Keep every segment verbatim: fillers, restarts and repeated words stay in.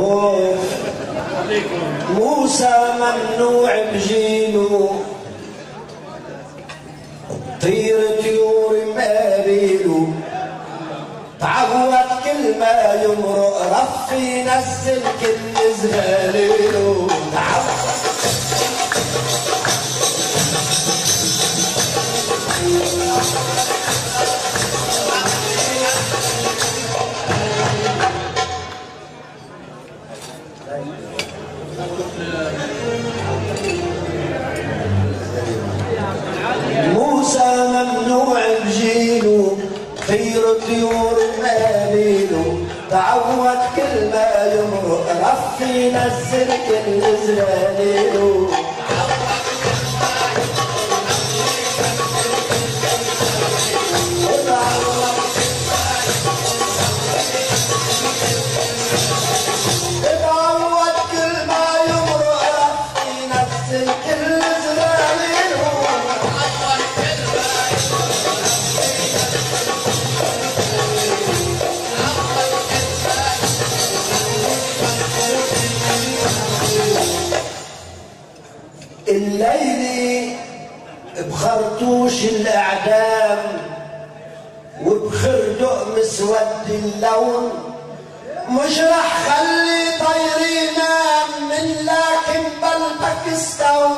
خوف موسى ممنوع بجيله، طير طيور مقابيله، تعود كل ما يمرق رفي ينزل كل زغاليله. موسى ممنوع بجيله، طير طيور مقابيله، تعود كل ما يمرق رفي ينزل كل زغاليله. الليلي بخرطوش الأعدام وبخردق مسود اللون، مش رح خلي طير ينام من لكن بلبك استون.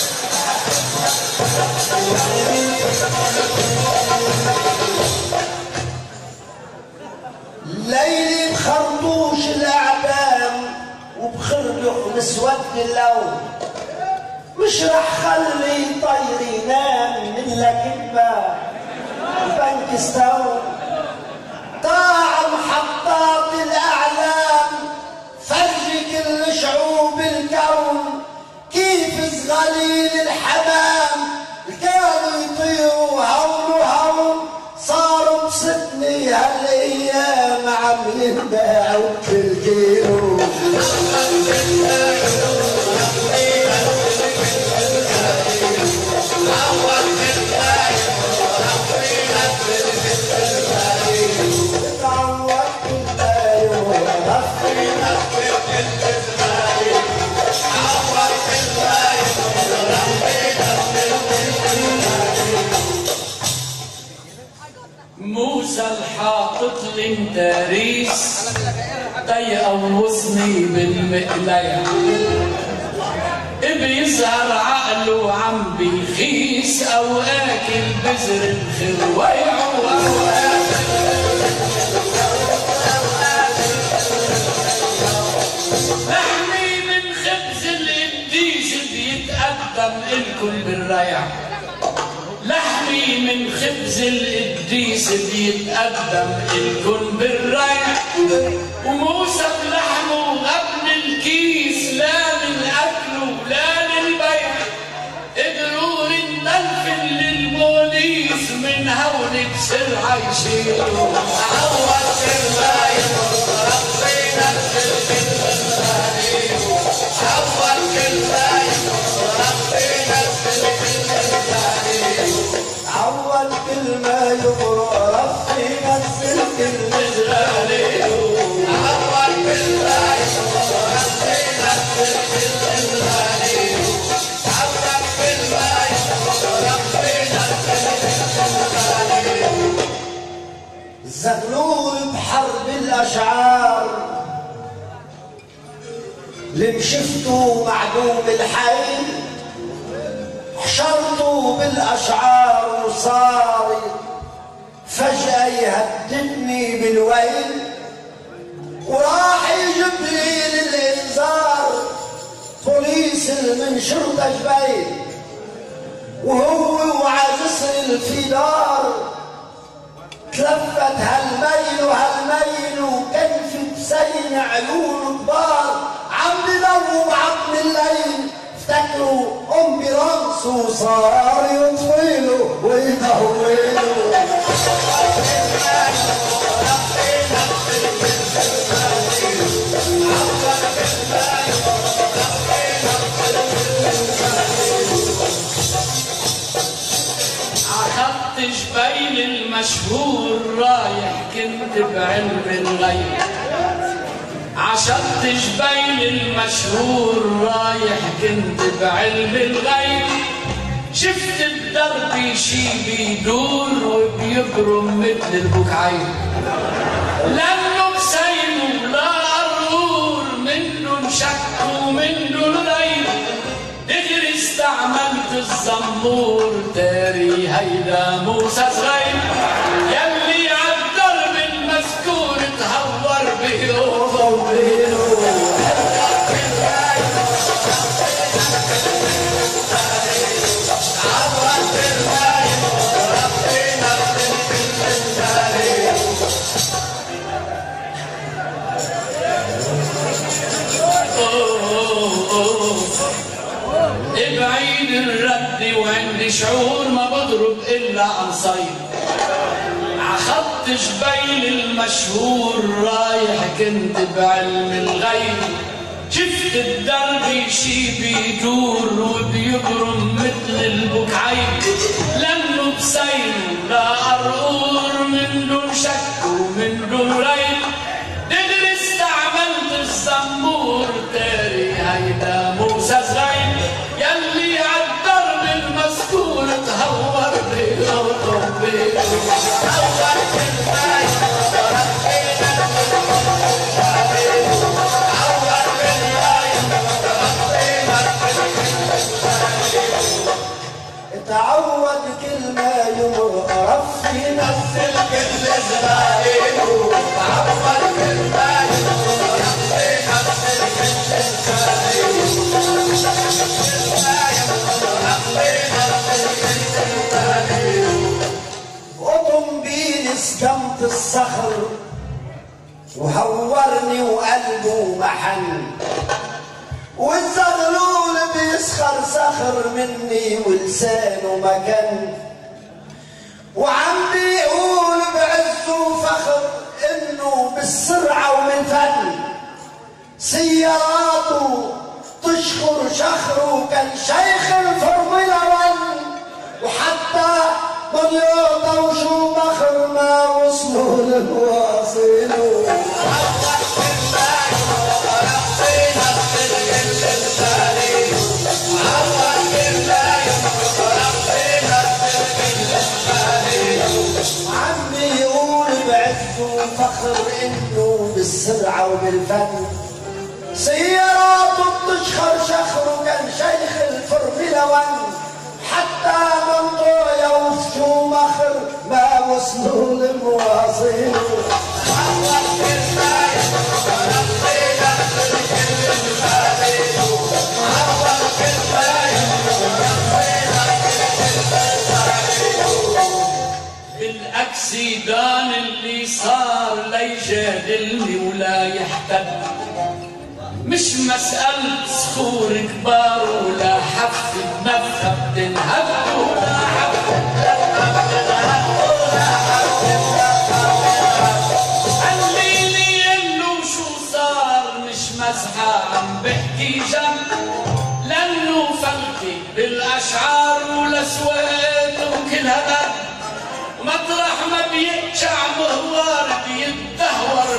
الليلي بخرطوش الأعدام وبخردق مسود اللون، مش رح خلي طير ينام من لكبة بنك استون. طاع محطات الأعلام فرج كل شعوب الكون، كيف صغليل الحمام كانوا يطيروا هون وهون، صاروا بصدني هالأيام عم ينباعوا بالكيلو. موسى الحاطط الانتاريس تيقوصني بالمقلية، بيظهر عقله عم بيخيس اوقات البذر الخرويع واوقات لحمي من خبز القديس بيتقدم الكل بالريع، لحمي من خبز القديس بيتقدم الكل بالريع، وموسى بلحمه غبن الكيس لا من اكله لا للبيع، قدروا ننفل للبوليس من هون بسرعه يشيلوا. عوض الرايح ربنا بالمنزل، عوض الرايح ربنا بالمنزل، عوض كل ما يمرق رفي ينزل كل زغاليله. عوض بالرايح ربنا بالمنزل، عوض بالرايح ربنا بالمنزل. زغلول بحرب الأشعار اللي شفته معدوم الحيل، حشرته بالأشعار وصار فجأة يهددني بالويل، وراح يجيب لي للإنذار بوليس من شرطة جبيل، وهو وعزيز الفدار تلفت هالميل وهالميل، وكان في بسين عيون كبار عم بدوب عظم الليل، افتكروا ام برمس وصار يطويله ويطويله. عخط جبيل المشهور رايح كنت بعلم الغيب، عشقت جبين المشهور رايح كنت بعلم الغيب، شفت الدرب شي بيدور وبيبرم مثل البكعين، لانه بسيم ولا قرور منه انشك ومنه الغيب، دغري استعملت الزمور داري هيدا موسى صغير، يلي عالدرب المذكور تهور به وطوله. بعيد الرد وعندي شعور ما بضرب الا عن صيد، عخط جبين المشهور رايح كنت بعلم الغيب، شفت الدرب شي بيدور وبيبرم مثل البكعين، لانه بسيل لا قرقور منه شك ومنه ريب، دغري استعملت الزمور داري هيدا موسى صغير، يلي عالدرب المذكور تهور بيه وطب بيه تهور بالبيت وربينا تهور بالبيت وربينا تعود كل ما يمر رفي نزل كل زغايله، تعود كل ما يمر رفي نزل كل زغايله، وطنبيل سكمت الصخر وهورني وقلبه محن، والزغلول بيسخر سخر مني ولسانه مكن، وعم بيقول بعز وفخر انه بالسرعه وبالفن، سياراته تشخر شخره كان شيخ الفورمولا واحد، وحتى طيوطه وشومخر ما وصلوا للواصلوا. عمي يقول بعز وفخر انه بالسرعه وبالفن، سياراته بتشخر شخره كان شيخ الفورمولا واحد، حتى منطويا وشومخر ما وصلوا للمواصلين. بالاكسيدان اللي صار ليجادلني ولا يحتد، مش مسألة صخور كبار ولا حفة نفخة بتنهب ولا حفة نفخة ولا حفة نفخة، الليلي يلو شو صار مش مزحة عم بحكي جنب، لأنه فلتي بالأشعار والأسوات وكل هبل، مطرح ما بيتشع مهوار بيتدهور